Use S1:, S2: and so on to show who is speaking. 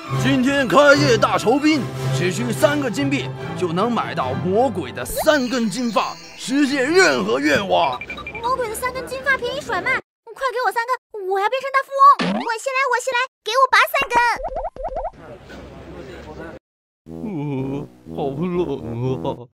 S1: 今天开业大酬宾，只需3个金币就能买到魔鬼的3根金发，实现任何愿望。
S2: 魔鬼的3根金发便宜甩卖，快给我3根，我要变成大富翁！我先来，给我拔3根。
S3: 好冷啊！